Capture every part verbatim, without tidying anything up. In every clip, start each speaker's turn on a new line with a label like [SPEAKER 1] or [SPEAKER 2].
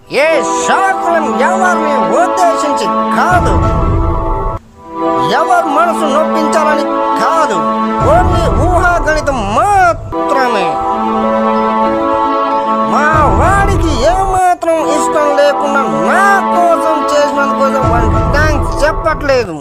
[SPEAKER 1] ఏ శాస్త్రం ఎవరిని ఉద్దేశించి కాదు, ఎవరి మనసు నొప్పించాలని కాదు, ఓన్లీ ఊహాగణితం మాత్రమే. మా వాడికి ఏమాత్రం ఇష్టం లేకుండా నా కోసం చేసినందుకోసం వాడికి థ్యాంక్స్ చెప్పట్లేదు.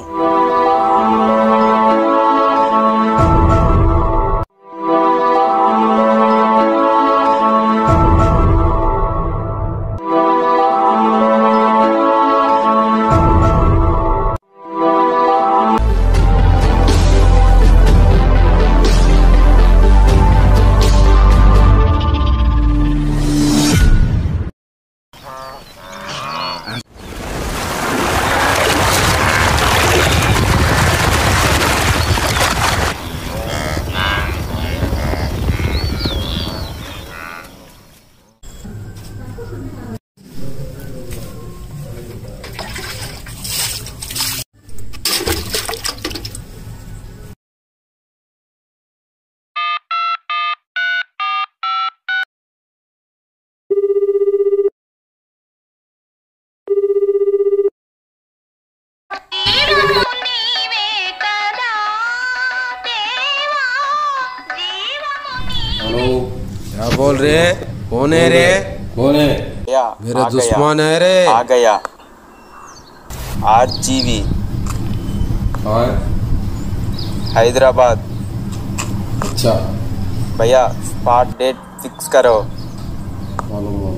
[SPEAKER 2] क्या बोल रहे? कौन है रे?
[SPEAKER 3] कौन है?
[SPEAKER 2] मेरा दुश्मन है रे।
[SPEAKER 3] आ गया आरजीवी
[SPEAKER 2] और
[SPEAKER 3] हैदराबाद।
[SPEAKER 2] अच्छा
[SPEAKER 3] भैया स्पॉट डेट फिक्स करो।
[SPEAKER 2] मालूम।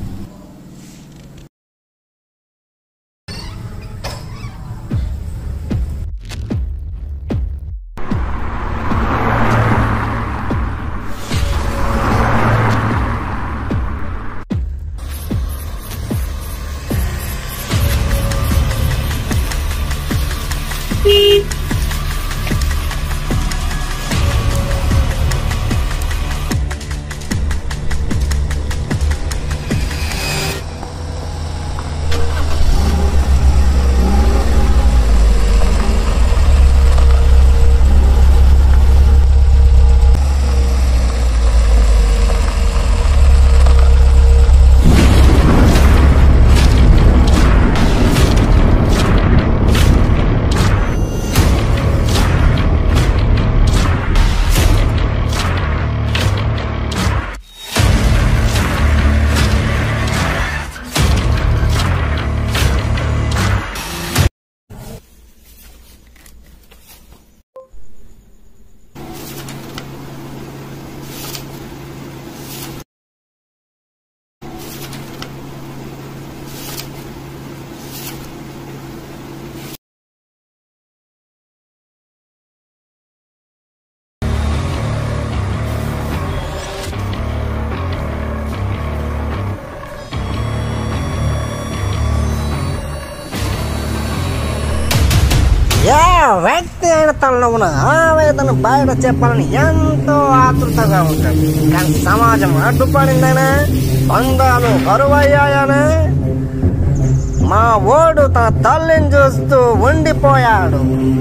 [SPEAKER 1] ఏ వ్యక్తి అయిన తనలో ఉన్న ఆవేదన బయట చెప్పాలని ఎంతో ఆతృతగా ఉంటాడు. కానీ సమాజం అడ్డుపడిందనే, బంధాలు కరువయ్యాయనే మా ఓడు తన తల్లిని చూస్తూ ఉండిపోయాడు.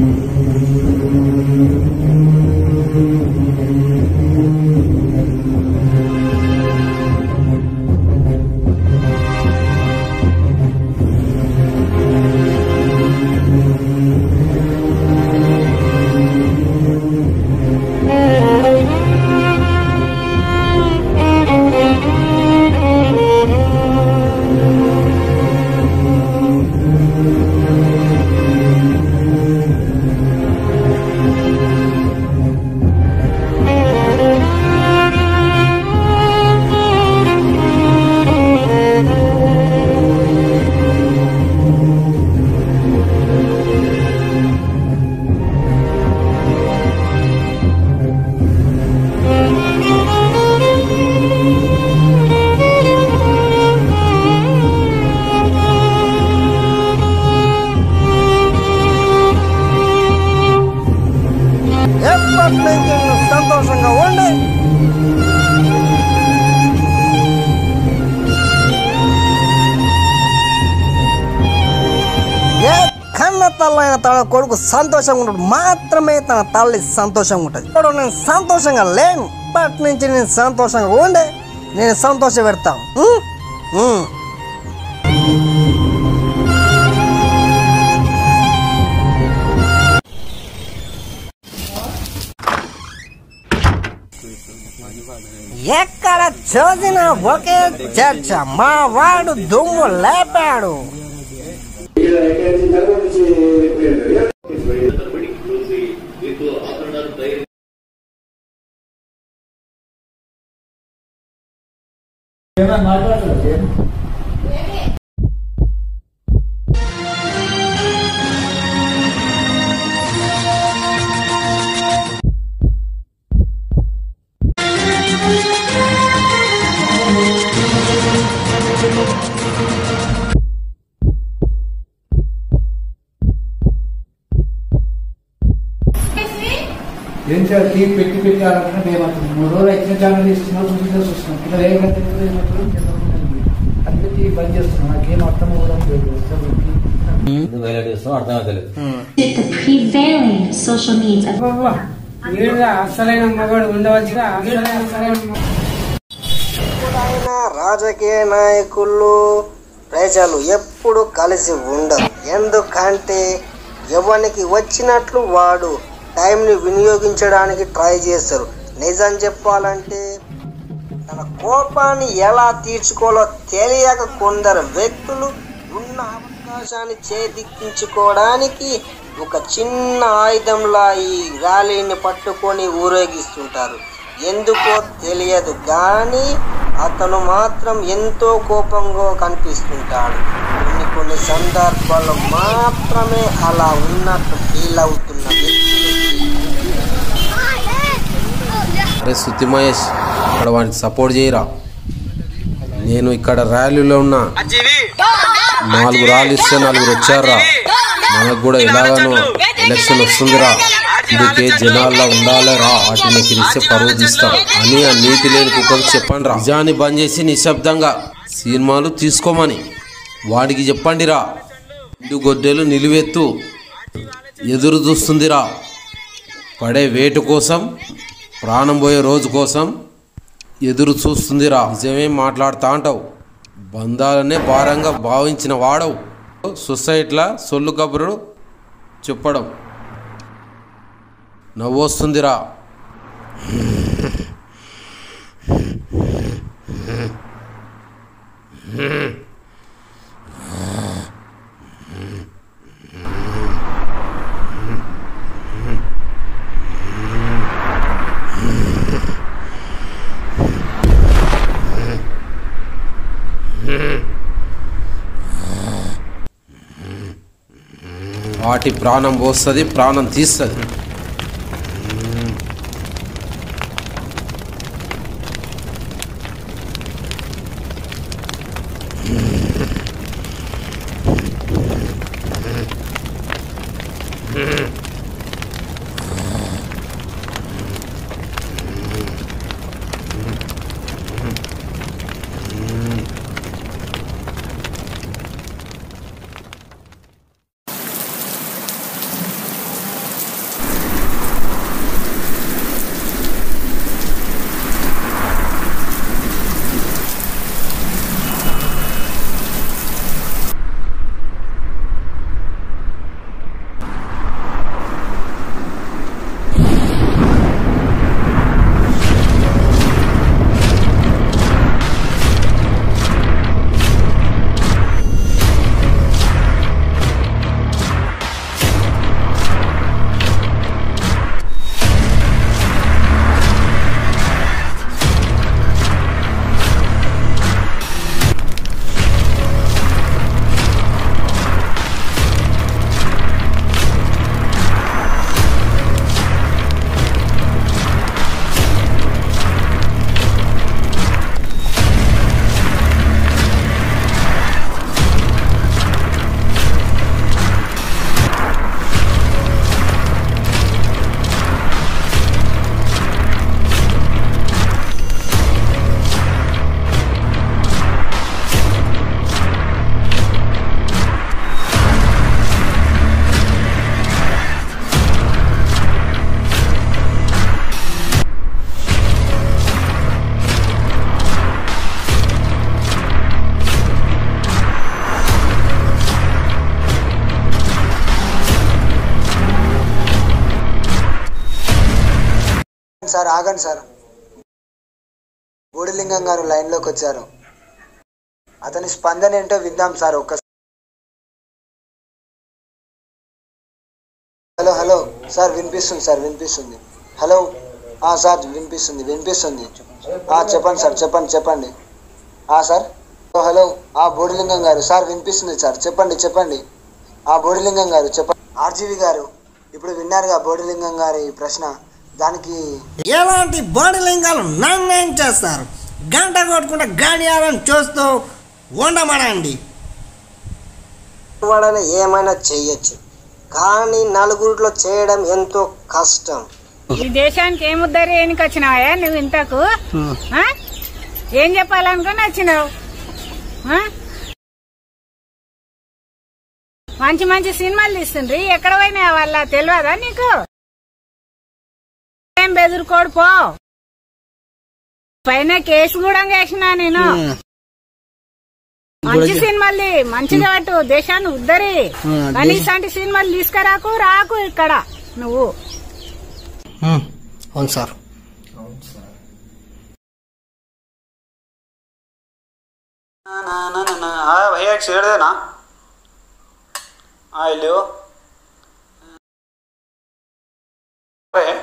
[SPEAKER 1] సంతోషంగా ఉండి ఏ కన్న తల్లైన తన కొడుకు సంతోషంగా ఉంటాడు మాత్రమే తన తల్లి సంతోషంగా ఉంటుంది. ఇప్పుడు నేను సంతోషంగా లేను, బట్ నుంచి నేను సంతోషంగా ఉండే నేను సంతోష పెడతాను. ఎక్కడ చూసినా ఒకే చర్చ, మా వాడు దుమ్ము లేపాడు.
[SPEAKER 4] ఏం చేయాలి? టీం పెట్టి పెట్టి ఆడుతున్నా ఏమవుతుంది? మూడు రోజులు ఎక్స్ట్రా ఛానల్ ఇస్తున్నాం, చూసి చూస్తున్నాం. ఇక్కడ ఏ గంట అందుకే టీవీ బంద్ చేస్తున్నాం. నాకేం అర్థం కూడా అసలైన మగవాడు ఉండవలసిన
[SPEAKER 1] రాజకీయ నాయకులు ప్రజలు ఎప్పుడు కలిసి ఉండరు. ఎందుకంటే ఎవరికి వచ్చినట్లు వాడు టైంని వినియోగించడానికి ట్రై చేస్తారు. నిజం చెప్పాలంటే తన కోపాన్ని ఎలా తీర్చుకోవాలో తెలియక కొందరు వ్యక్తులు ఉన్న అవకాశాన్ని చేదిక్కించుకోవడానికి ఒక చిన్న ఆయుధంలా ఈ ర్యాలీని పట్టుకొని ఊరేగిస్తుంటారు. ఎందుకో తెలియదు కానీ అతను మాత్రం ఎంతో కోపంగా కనిపిస్తుంటాడు. కొన్ని కొన్ని సందర్భాల్లో మాత్రమే అలా ఉన్నట్టు ఫీల్ అవుతున్న వ్యక్తులు.
[SPEAKER 2] అరే సుత్తి మహేష్, ఇక్కడ వానికి సపోర్ట్ చేయరా. నేను ఇక్కడ ర్యాలీలో ఉన్నా. నాలుగు ర్యాలీ ఇస్తే నలుగురు వచ్చారా. మనకు కూడా ఎలాగనో ఎలక్షన్ వస్తుందిరా, ఇందుకే జనాల్లో ఉండాలిరా, వాటిని ఎక్కిరిస్తే పరువు తీస్తాం అని ఆ నీతి లేని కుక్కకు చెప్పండి రా. నిజాన్ని బంద్ చేసి నిశ్శబ్దంగా సినిమాలు తీసుకోమని వాడికి చెప్పండిరా. ఇందు గొడ్డెలు నిలువెత్తు ఎదురు చూస్తుందిరా. పడే వేటు కోసం, ప్రాణం పోయే రోజు కోసం ఎదురు చూస్తుందిరా. నిజమే మాట్లాడుతా అంటావు, బంధాలనే భారంగా భావించిన వాడవు. సొసైటీలో సొల్లు కబురు చెప్పడం నవ్వొస్తుందిరా. వాటి ప్రాణం పోస్తుంది, ప్రాణం తీస్తుంది.
[SPEAKER 5] చెప్పండి సార్. బోడిలింగం గారు లైన్లోకి వచ్చారు. అతని స్పందన ఏంటో విందాం సార్ ఒక్క. హలో హలో సార్ వినిపిస్తుంది సార్ వినిపిస్తుంది. హలో సార్ వినిపిస్తుంది వినిపిస్తుంది చెప్పండి సార్ చెప్పండి చెప్పండి సార్. హలో బోడిలింగం గారు సార్ వినిపిస్తుంది సార్ చెప్పండి చెప్పండి. బోడిలింగం గారు చెప్పండి. ఆర్జీవి గారు ఇప్పుడు విన్నారుగా బోడిలింగం గారి ప్రశ్న. దానికి
[SPEAKER 1] ఎలాంటి బోడిలింగాలు నిర్ణయం చేస్తారు? గంట కొట్టుకుంటే గడియారం చూస్తూ ఉండమనండి.
[SPEAKER 6] వాడని ఏమైనా చెయ్యొచ్చు, కానీ నలుగురిలో చేయడం ఎంతో కష్టం.
[SPEAKER 7] ఈ దేశానికి ఏం ఉద్ధరేనికి వచ్చినావా నువ్వు? ఇంతకు ఏం చెప్పాలనుకుని వచ్చినావు? మంచి మంచి సినిమాలు తీస్తుండ్రి, ఎక్కడ పోయినా వాళ్ళ తెలియదా నీకు? ఏం బెదురుకోడు పో. పైన కేసు కూడా వేసినా నేను. మంచి సినిమాలు మంచిగా అటు దేశాన్ని ఉద్ధరి. కనీసాంటి సినిమాలు తీసుకురాకు రాకు ఇక్కడ నువ్వు.
[SPEAKER 1] అవును సార్.
[SPEAKER 3] भैया एक शेर देना. हाँ लियो. अरे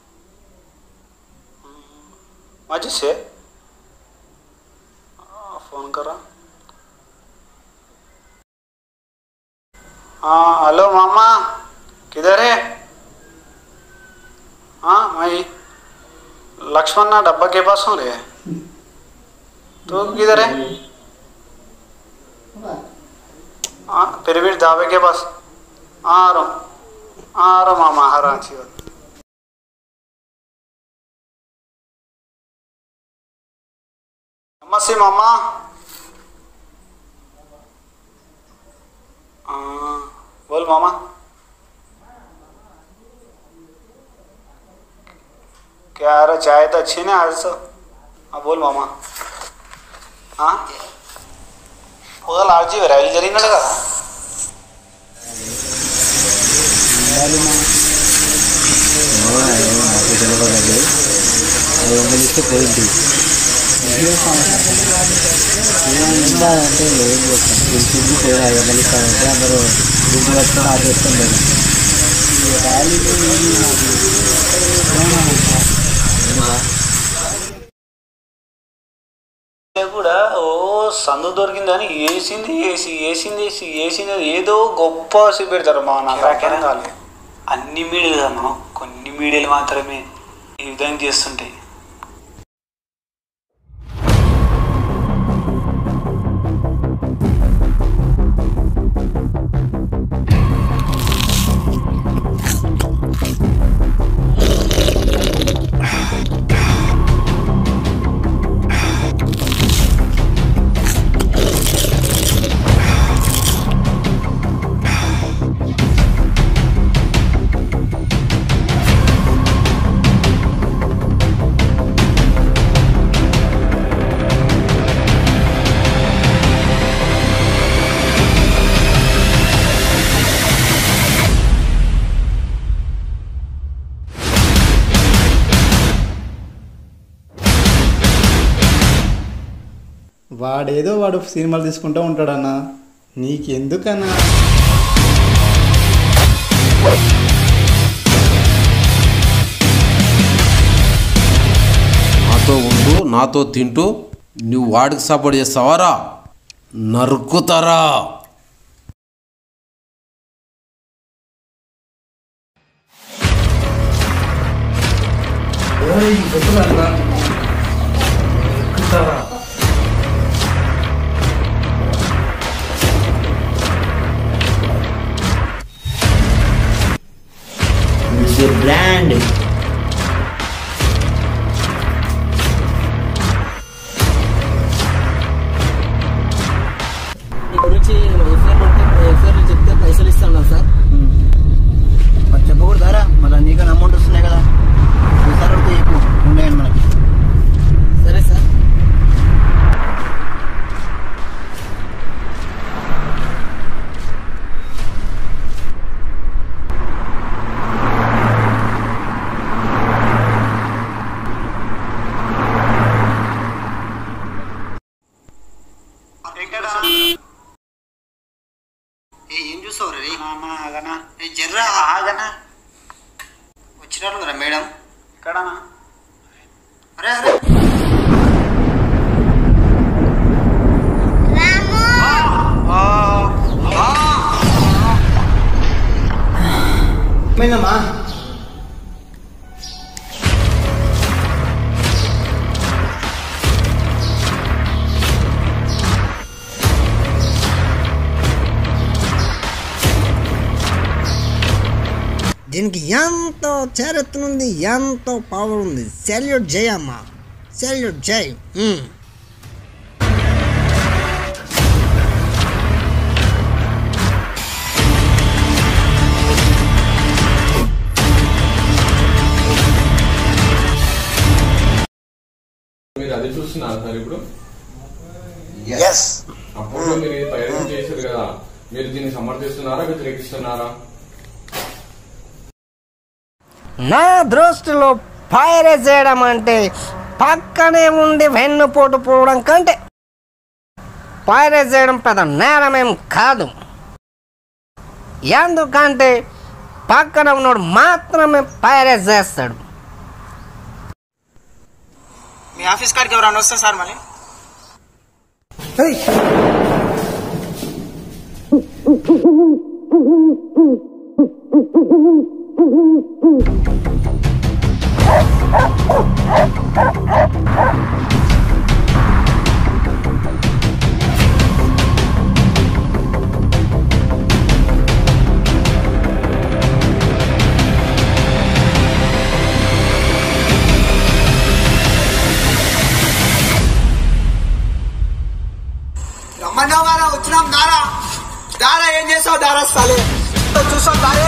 [SPEAKER 3] मजी से फोन करा. हाँ हेलो मामा किधर है? हाँ मैं लक्ष्मण ना डब्बा के पास हूँ रे. तू किधर है? हाँ पिरामिड ढाबे के पास. हाँ आ रहा हूँ आ रहा हूँ मामा आ रहा अच्छी बात. नमस्ते मामा. हाँ बोल मामा. क्या यार चाय तो अच्छी नहीं आज तो. हाँ बोल मामा. हाँ वो लालची रैली जरी ना लगा. కూడా ఓ సందు దొరికిందని వేసింది వేసి వేసింది వేసి వేసింది ఏదో గొప్ప పెడతారు మా నాకు కాలేదు. అన్ని మీడియాలు కదా మనం, కొన్ని మీడియాలు మాత్రమే ఈ విధంగా చేస్తుంటాయి.
[SPEAKER 8] వాడేదో వాడు సినిమాలు తీసుకుంటూ ఉంటాడన్నా, నీకెందుకన్నా?
[SPEAKER 2] నాతో ఉంటూ నాతో తింటూ నువ్వు వాడికి సపోర్ట్ చేస్తావారా? నరుకుతారా?
[SPEAKER 9] బ్రాండ్ గురించి చెప్తే పైసలు ఇస్తాను సార్. చెప్పకూడదారా? మళ్ళీ నీకన్నా అమౌంట్ వస్తున్నాయి కదా, ఈసారి చెప్పు ఉన్నాయండి మనకి.
[SPEAKER 6] జర్రా ఆగనా వచ్చినట్లుందిరా మేడం
[SPEAKER 3] ఎక్కడనా
[SPEAKER 6] అరే అరే
[SPEAKER 9] ఏమైందమ్మా
[SPEAKER 1] దీనికి ఎంతో చరిత్ర ఉంది, ఎంతో పవర్ ఉంది. సెల్యూట్ జై అమ్మ, సెల్యూట్ జై.
[SPEAKER 10] మీరు అది చూస్తున్నారు సార్ ఇప్పుడు
[SPEAKER 5] ఎస్
[SPEAKER 10] అప్పుడు మీరు ఇది ప్రయోగం చేశారు కదా, మీరు దీన్ని సమర్థిస్తున్నారా వ్యతిరేకిస్తున్నారా?
[SPEAKER 1] నా దృష్టిలో పైరేట్ చేయడం అంటే పక్కనే ఉండి వెన్నుపోటు పోవడం కంటే పైరేట్ చేయడం పెద్ద నేరమేం కాదు. ఎందుకంటే పక్కన ఉన్నోడు మాత్రమే పైరేట్ చేస్తాడు.
[SPEAKER 6] మీ ఆఫీస్ కాడికి ఎవరైనా వస్తా సార్ మళ్ళీ రమ్మన్నావు కదా వచ్చినాం. దారా దారా ఏం చేసావు? దారా సాలే చూసాం. దారే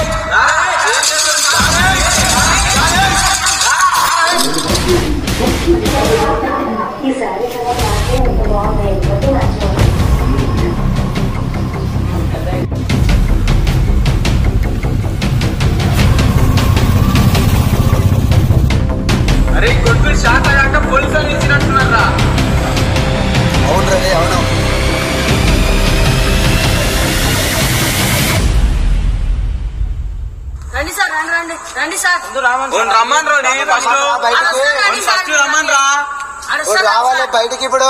[SPEAKER 3] అరే కొట్టు షాట్ అయ్యాక పోలీసులు ఇచ్చినట్టున్నారా?
[SPEAKER 5] అవును రవి అవును.
[SPEAKER 7] రండి సార్, రండి రండి రండి సార్.
[SPEAKER 3] రమ్మన్ రండి ఫస్ట్ ఫస్ట్ రమ్మన్ రా.
[SPEAKER 5] రావాలి బయటికి ఇప్పుడు.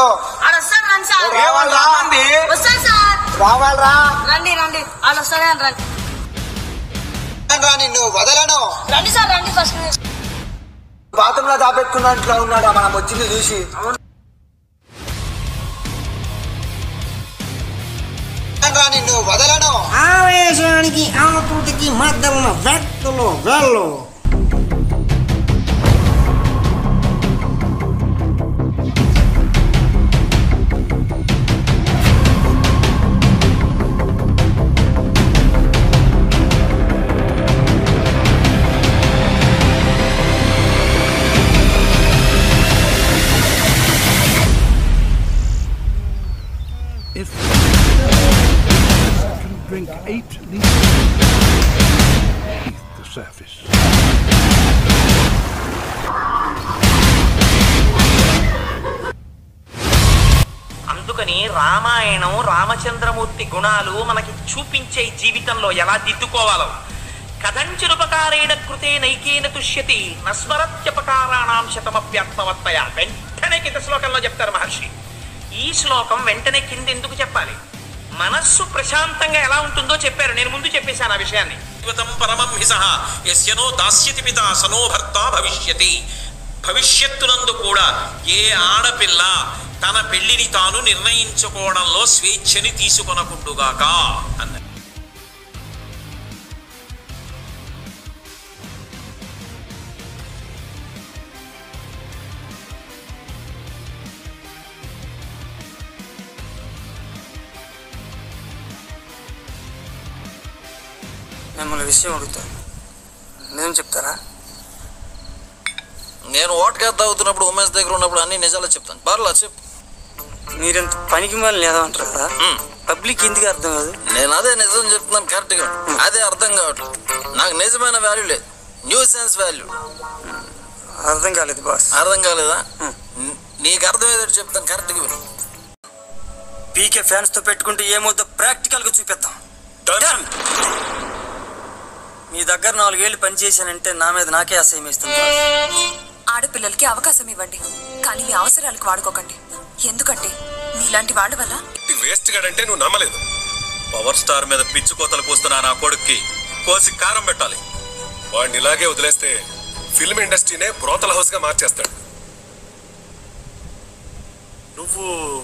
[SPEAKER 5] రావాలరా
[SPEAKER 7] రండి రండి వాళ్ళు వస్తారే రండి.
[SPEAKER 5] నిన్ను వదలను.
[SPEAKER 7] రండి సార్ రండి ఫస్ట్.
[SPEAKER 5] బాత్రూమ్ లో దాపెట్టుకున్నట్లు ఉన్నాడా మనం వచ్చింది చూసి? నిన్ను వదలను.
[SPEAKER 1] ఆవేశానికి ఆకృతికి మధ్య ఉన్న వ్యక్తులు వెళ్ళు.
[SPEAKER 11] Drink eight liters beneath the surface.
[SPEAKER 12] అందుకని రామాయణం రామచంద్రమూర్తి గుణాలు మనకి చూపించే జీవితంలో ఎలా దిద్దుకోవాలో. కథంచనుపకారేణ కృతే నైకేన తుష్యతి నస్మరత్యపకారాణం శతమప్యర్థవత్తయ. వెంటనే కింద శ్లోకంలో చెప్తారు మహర్షి. ఈ శ్లోకం వెంటనే కింద ఎందుకు చెప్పాలి? మనస్సు ప్రశాంతంగా ఎలా ఉంటుందో చెప్పారు. నేను ముందు చెప్పేశాను ఆ విషయాన్ని. పరమం హిసః యస్యనో దాస్యతి పితా సనో భర్త భవిష్యతి. భవిష్యత్తునందు కూడా ఏ ఆడపిల్ల తన పెళ్లిని తాను నిర్ణయించుకోవడంలో స్వేచ్ఛని తీసుకొనకుండుగాక అన్నారు.
[SPEAKER 6] మిమ్మల్ని విషయం అడుగుతాను, నిజం చెప్తారా?
[SPEAKER 13] నేను ఓట్గా తాగుతున్నప్పుడు ఉమేష్ దగ్గర ఉన్నప్పుడు అన్ని నిజాలు చెప్తాను. పర్లా చెప్పు.
[SPEAKER 6] మీరెంత పనికి మళ్ళీ లేదా అంటారు కదా, పబ్లిక్ ఎందుకు అర్థం కాదు?
[SPEAKER 13] నేను అదే నిజం చెప్తున్నాను కరెక్ట్గా. అదే అర్థం కావట్లేదు. నాకు నిజమైన వాల్యూ లేదు, న్యూ సెన్స్ వాల్యూ.
[SPEAKER 6] అర్థం కాలేదు బాస్.
[SPEAKER 13] అర్థం కాలేదా? నీకు అర్థమయ్యేది చెప్తాను కరెక్ట్గా విను.
[SPEAKER 6] పీకే ఫ్యాన్స్ తో పెట్టుకుంటే ఏమవుతుందో ప్రాక్టికల్ గా చూపిద్దాం.
[SPEAKER 11] మీ దగ్గర నాలుగేళ్లు పనిచేశానంటే నా మీద నాకే అసహ్యం వేస్తుంది.
[SPEAKER 14] ఆడపిల్లలకి అవకాశం ఇవ్వండి, కానీ మీ అవసరాలకు వాడుకోకండి. ఎందుకంటే మీలాంటి వాళ్ళ వల్ల
[SPEAKER 15] వేస్ట్ గాడంటే నువ్వు నమ్మలేదు. పవర్ స్టార్ మీద పిచ్చి కోతలు పోస్తున్నా నా కొడుక్కి కోసి కారం పెట్టాలి. వాడిని ఇలాగే వదిలేస్తే ఫిల్మ్ ఇండస్ట్రీనే బ్రోతల్ హౌస్ గా మార్చేస్తాడు. నువ్వు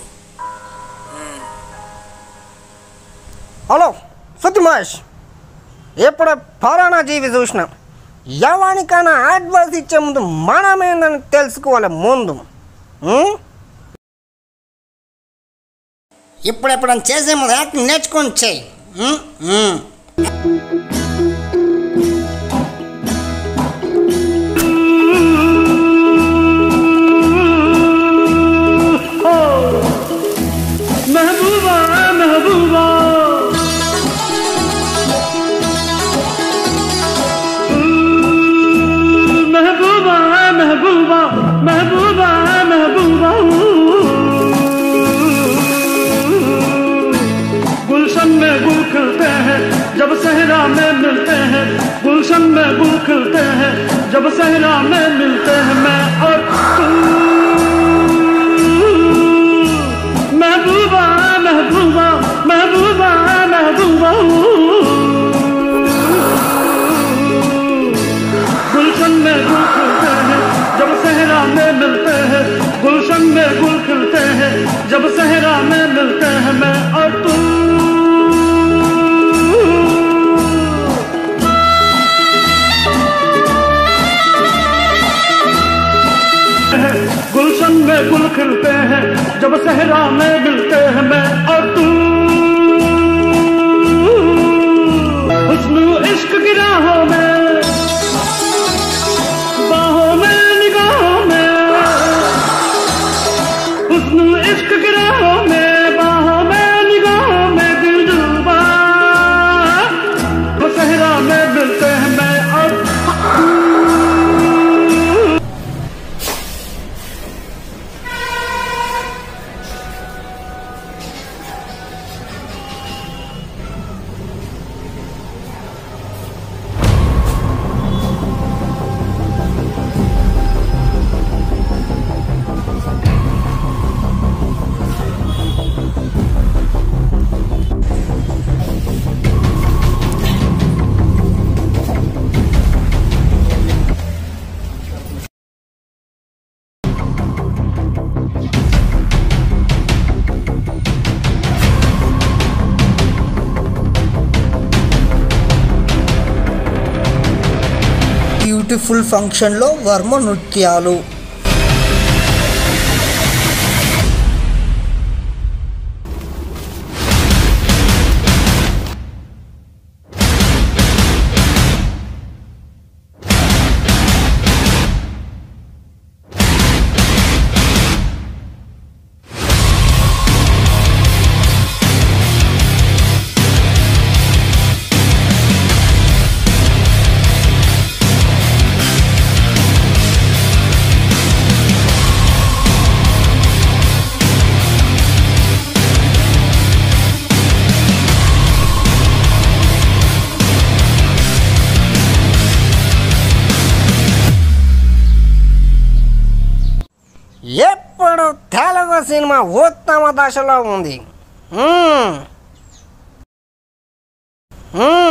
[SPEAKER 1] హలో సుత్తి మహేష్, ఎప్పుడో పరానా జీవి చూసిన ఎవరికైనా అడ్వైస్ ఇచ్చే ముందు మనమేందని తెలుసుకోవాలి ముందు. ఇప్పుడెప్పుడని చేసే ముందు యాక్టింగ్ నేర్చుకొని చెయ్యి.
[SPEAKER 16] महबूबा महबूबा महबूबा महबूबा महबूबा महबूबा गुलशन में गुल खिलते हैं जब सहरा में मिलते हैं, गुलशन में गुल खिलते हैं जब सहरा में मिलते हैं, मैं और तू महबूबा महबूबा महबूबा महबूबा गुलशन में गुल खिलते हैं जब सहरा में मिलते हैं, गुलशन में गुल खिलते हैं जब सहरा में मिलते हैं, मैं और तू गुलशन में गुल खिलते हैं जब सहरा में मिलते हैं, मैं और तू हुस्न इश्क की राहों में, बाहों में निगाहों में, हुस्न इश्क की राहों में, बाहों में निगाहों में, दिल डूबा वो सहरा में मिलते हैं, मैं और
[SPEAKER 1] బ్యూటిఫుల్ ఫంక్షన్లో వర్మ నృత్యాలు. ఎప్పుడు తెలుగు సినిమా ఉత్తమ దశలో ఉంది.